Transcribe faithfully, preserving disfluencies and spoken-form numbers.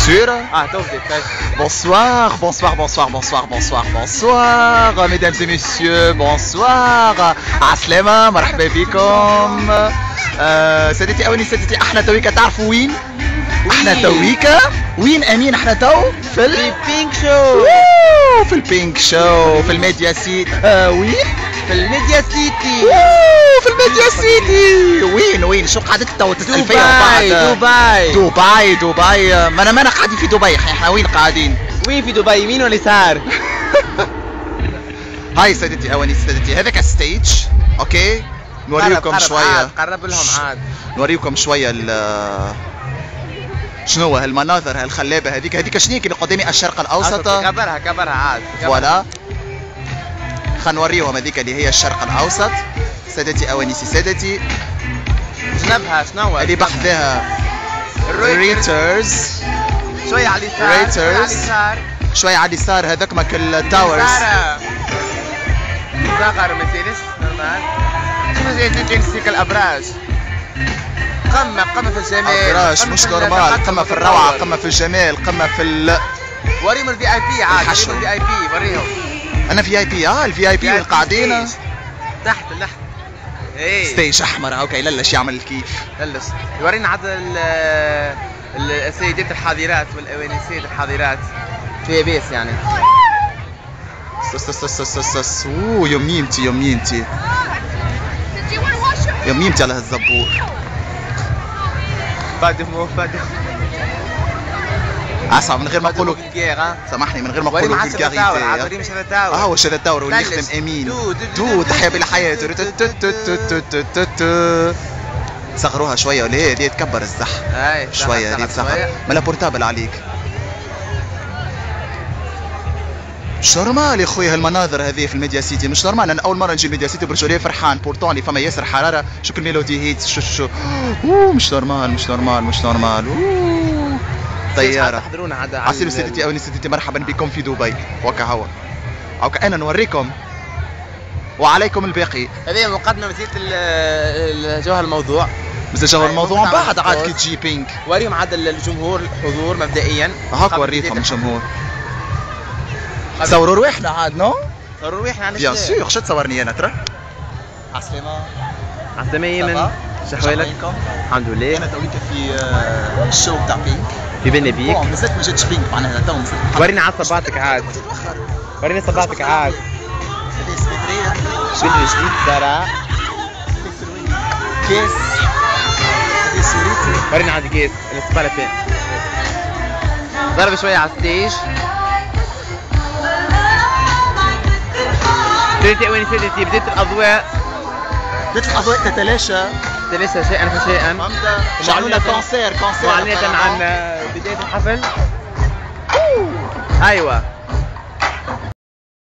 sûr. اه تو بديت. Bonsoir, bonsoir, bonsoir, bonsoir, bonsoir, bonsoir, mesdames et messieurs, bonsoir. عسلامة، مرحبا بكم. آه سادتي أولي سادتي، احنا تويكا تعرفوا وين؟ احنا تويكا وين امين؟ احنا تو في ال... في بينك شو. في البينك شو في الميديا سيتي. آه وين؟ في الميديا سيتي. في الميديا سيتي. وين وين شو قعدت تو تسأل فيا دبي دبي دبي دبي. ما انا ما انا قاعدين في دبي، احنا وين قاعدين؟ وين في دبي؟ يمين ولا يسار؟ هاي سادتي اواني سادتي، هذاك الستيج اوكي. نوريكم شويه، قرب لهم عاد، نوريكم شويه ال شنو هالمناظر هالخلابه هذيك. هذيك شنو اللي قدامي؟ الشرق الاوسط. كبرها كبرها عاد فوالا، خلينا نوريهم هذيك اللي هي الشرق الاوسط. سادتي اوانيسي سادتي، جنبها شنو اللي بحذاها ريترز. شويه على اليسار، ريترز شويه على اليسار. هذاك ماك التاورز صغر مرسيدس نورمال. شنو زي تنسيك الابراج؟ قمه قمه في الجمال، ابراج مش نورمال، قمه في الروعه، قمه في الجمال، قمه في ال... وريهم الفي اي بي عاد، وريهم الفي اي بي، وريهم. انا في اي بي. اه الفي اي بي القاعدين تحت لحظه. ايه ستيج احمر اوكي. للش يعمل الكيف، للش يورينا عاد السيدات الحاضرات والانسات الحاضرات في بيس يعني. سس سس سس سس. اوه يميمتي يميمتي يميمتي على هالزبور. فادمو فادمو اسمع، من غير ما نقولوا سامحني، من غير ما نقولوا فولغاريتي. اه واش هذا التاور واللي يخدم امين. دو تحيا بالحياه. صغروها شويه ولا هي هذه تكبر الزح شويه. هذه تصغر مالا بورتابل عليك. مش نورمال يا خويا هالمناظر هذه في الميديا سيتي، مش نورمال. انا اول مره نجي الميديا سيتي برجوليه فرحان بورتون اللي فما ياسر حراره. شوف الميلودي هيتس شو شو. اوه مش نورمال مش نورمال مش نورمال. اوه طياره. عسير سيدتي او سيدتي، مرحبا بكم في دبي. وكا هوا اوكا انا نوريكم وعليكم الباقي. هذه مقدمه مسيره الجوهر الموضوع. بس جوهر الموضوع بعد عاد كي تجي بينك. وريهم عاد الجمهور الحضور مبدئيا. هاك وريتهم الجمهور. صوروا رواحنا عاد نو؟ صوروا رواحنا علاش؟ بيان سور. شو تصورني انا ترى؟ عسلامة. عسلامة يمن. شحوالك؟ الحمد لله. انا تويك في الشو تاع بينك في بنبيك. مازالت ما جاتش بينك معناها تو. ورينا عاد صباطك عاد. ورينا صباطك عاد. شنو جديد سارة؟ كيس. ورينا عاد كيس الاسبالة فين؟ ضرب شوية على الستيج. سيدتي وين سيدتي؟ بديت الأضواء بديت الأضواء تتلاشى تتلاشى شيئا فشيئا. شعلونا كونسير كونسير معلنة عن بداية الحفل. أيوة